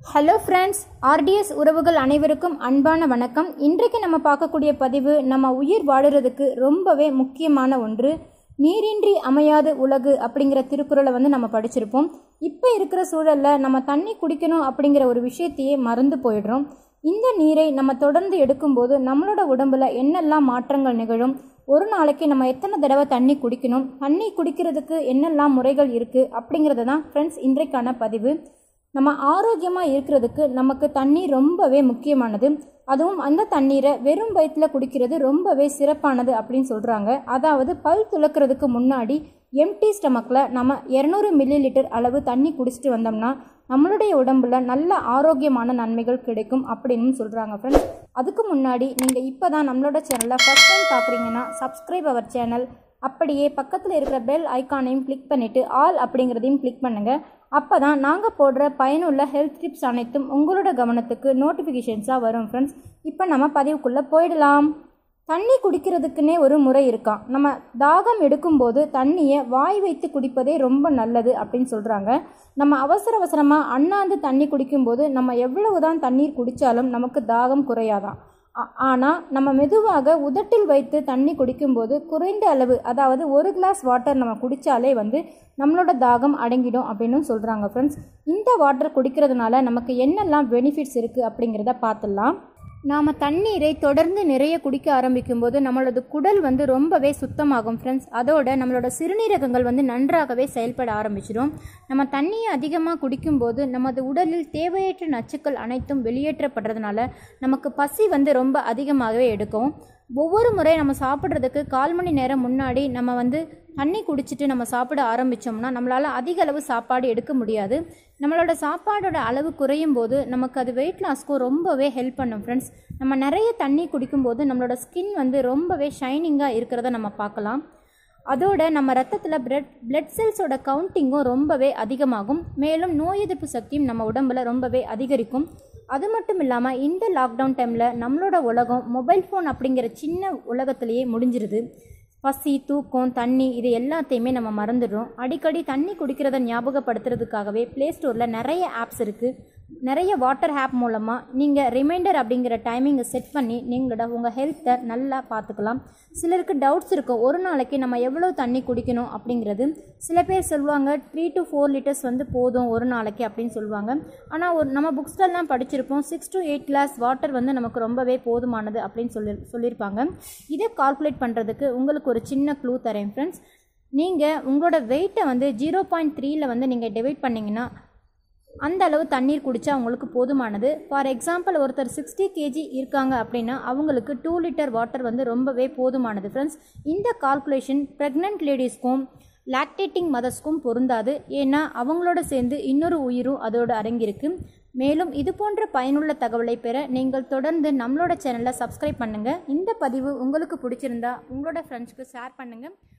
Hello friends, RTS உறவுகள் அனைவருக்கும் அன்பான வணக்கம். இன்றைக்கு நம்ம பார்க்கக்கூடிய பதிவு நம்ம உயிர் வாழுறதுக்கு ரொம்பவே முக்கியமான ஒன்று. நீரின்றி அமையாது உலகு அப்படிங்கிற திருக்குறளை நம்ம படிச்சிருப்போம். இப்போ இருக்கிற சூழலில் நம்ம தண்ணி குடிக்கணும் அப்படிங்கிற ஒரு விஷயத்தையே மறந்து போயிடுறோம். இந்த நீரை நம்ம தொடர்ந்து எடுக்கும்போது நம்மளோட உடம்புல என்னெல்லாம் மாற்றங்கள் நிகழும், ஒரு நாளைக்கு நம்ம எத்தனை தடவை தண்ணி குடிக்கணும், தண்ணி குடிக்கிறதுக்கு என்னெல்லாம் முறைகள் இருக்குது அப்படிங்கிறது தான் ஃப்ரெண்ட்ஸ் இன்றைக்கான பதிவு. நம்ம ஆரோக்கியமாக இருக்கிறதுக்கு நமக்கு தண்ணீர் ரொம்பவே முக்கியமானது. அதுவும் அந்த தண்ணீரை வெறும் வயிற்றில் குடிக்கிறது ரொம்பவே சிறப்பானது அப்படின்னு சொல்கிறாங்க. அதாவது பல் துலக்கிறதுக்கு முன்னாடி எம்டி ஸ்டமக்கில் நம்ம 200 மில்லிலிட்டர் அளவு தண்ணி குடிச்சிட்டு வந்தோம்னா நம்மளுடைய உடம்புல நல்ல ஆரோக்கியமான நன்மைகள் கிடைக்கும் அப்படின்னு சொல்கிறாங்க ஃப்ரெண்ட்ஸ். அதுக்கு முன்னாடி நீங்கள் இப்போ தான் நம்மளோட சேனலை ஃபஸ்ட் டைம் பார்க்குறீங்கன்னா சப்ஸ்கிரைப் அவர் சேனல், அப்படியே பக்கத்தில் இருக்கிற பெல் ஐக்கானையும் கிளிக் பண்ணிவிட்டு ஆல் அப்படிங்கிறதையும் கிளிக் பண்ணுங்கள். அப்போ தான் நாங்கள் போடுற பயனுள்ள ஹெல்த் டிப்ஸ் அனைத்தும் உங்களோட கவனத்துக்கு நோட்டிஃபிகேஷன்ஸாக வரும் ஃப்ரெண்ட்ஸ். இப்போ நம்ம பதிவுக்குள்ளே போயிடலாம். தண்ணி குடிக்கிறதுக்குன்னே ஒரு முறை இருக்கான். நம்ம தாகம் எடுக்கும்போது தண்ணியை வாய் வைத்து குடிப்பதே ரொம்ப நல்லது அப்படின்னு சொல்கிறாங்க. நம்ம அவசரமாக அண்ணாந்து தண்ணி குடிக்கும்போது நம்ம எவ்வளவு தான் தண்ணீர் குடித்தாலும் நமக்கு தாகம் குறையாதான். ஆனால் நம்ம மெதுவாக உதட்டில் வைத்து தண்ணி குடிக்கும்போது குறைந்த அளவு, அதாவது 1 கிளாஸ் வாட்டர் நம்ம குடித்தாலே நம்மளோட தாகம் அடங்கிடும் அப்படின்னு சொல்கிறாங்க ஃப்ரெண்ட்ஸ். இந்த வாட்டர் குடிக்கிறதுனால நமக்கு என்னெல்லாம் பெனிஃபிட்ஸ் இருக்குது அப்படிங்கிறத பார்த்துடலாம். நாம் தண்ணீரை தொடர்ந்து நிறைய குடிக்க ஆரம்பிக்கும்போது நம்மளோட குடல் ரொம்பவே சுத்தமாகும் ஃப்ரெண்ட்ஸ். அதோட நம்மளோட சிறுநீரகங்கள் நன்றாகவே செயல்பட ஆரம்பிச்சிடும். நம்ம தண்ணியை அதிகமாக குடிக்கும்போது நமது உடலில் தேவையற்ற நச்சுக்கள் அனைத்தும் வெளியேற்றப்படுறதுனால நமக்கு பசி ரொம்ப அதிகமாகவே எடுக்கும். ஒவ்வொரு முறை நம்ம சாப்பிட்றதுக்கு 1/4 மணி நேரம் முன்னாடி நம்ம தண்ணி குடிச்சிட்டு நம்ம சாப்பிட ஆரம்பித்தோம்னா நம்மளால் அதிக அளவு சாப்பாடு எடுக்க முடியாது. நம்மளோட சாப்பாடோட அளவு குறையும் போது நமக்கு அது வெயிட் லாஸ்க்கும் ரொம்பவே ஹெல்ப் பண்ணும் ஃப்ரெண்ட்ஸ். நம்ம நிறைய தண்ணி குடிக்கும்போது நம்மளோட ஸ்கின் ரொம்பவே ஷைனிங்காக இருக்கிறத நம்ம பார்க்கலாம். அதோட நம்ம ரத்தத்தில் பிளட் செல்ஸோட கவுண்டிங்கும் ரொம்பவே அதிகமாகும். மேலும் நோய் எதிர்ப்பு சக்தியும் நம்ம உடம்பில் ரொம்பவே அதிகரிக்கும். அது மட்டும் இல்லாமல் இந்த லாக்டவுன் டைமில் நம்மளோட உலகம் மொபைல் ஃபோன் அப்படிங்கிற சின்ன உலகத்திலேயே முடிஞ்சிருது. பசி, தூக்கம், தண்ணி இது எல்லாத்தையுமே நம்ம மறந்துடுறோம். அடிக்கடி தண்ணி குடிக்கிறத ஞாபகப்படுத்துறதுக்காகவே ப்ளே ஸ்டோரில் நிறைய ஆப்ஸ் இருக்குது. நிறைய வாட்டர் ஆப் மூலமாக நீங்கள் ரிமைண்டர் அப்படிங்கிற டைமிங்கை செட் பண்ணி உங்கள் ஹெல்த்தை நல்லா பார்த்துக்கலாம். சிலருக்கு டவுட்ஸ் இருக்கும், ஒரு நாளைக்கு நம்ம எவ்வளோ தண்ணி குடிக்கணும் அப்படிங்கிறது. சில பேர் சொல்லுவாங்க 3 to 4 லிட்டர்ஸ் போதும் ஒரு நாளைக்கு அப்படின்னு சொல்லுவாங்க. ஆனால் நம்ம புக்ஸ்லாம் படிச்சிருப்போம் 6 to 8 கிளாஸ் வாட்டர் நமக்கு ரொம்பவே போதுமானது அப்படின்னு சொல்லியிருப்பாங்க. இதை கால்குலேட் பண்ணுறதுக்கு உங்களுக்கு ஒரு சின்ன க்ளூ தரேன் ஃப்ரெண்ட்ஸ். நீங்கள் உங்களோட வெயிட்டை 0.3ல் நீங்கள் டிவைட் பண்ணிங்கன்னா அந்த அளவு தண்ணீர் குடித்தா அவங்களுக்கு போதுமானது. ஃபார் எக்ஸாம்பிள் ஒருத்தர் 60 kg இருக்காங்க அப்படின்னா அவங்களுக்கு 2 லிட்டர் வாட்டர் ரொம்பவே போதுமானது ஃப்ரெண்ட்ஸ். இந்த கால்குலேஷன் ப்ரெக்னென்ட் லேடிஸ்க்கும் லாக்டேட்டிங் மதர்ஸ்க்கும் பொருந்தாது. ஏன்னா அவங்களோட சேர்ந்து இன்னொரு உயிரும் அதோடு அடங்கியிருக்கு. மேலும் இது போன்ற பயனுள்ள தகவலை பெற நீங்கள் தொடர்ந்து நம்மளோட சேனலை சப்ஸ்கிரைப் பண்ணுங்கள். இந்த பதிவு உங்களுக்கு பிடிச்சிருந்தா உங்களோட ஃப்ரெண்ட்ஸ்க்கு ஷேர் பண்ணுங்கள்.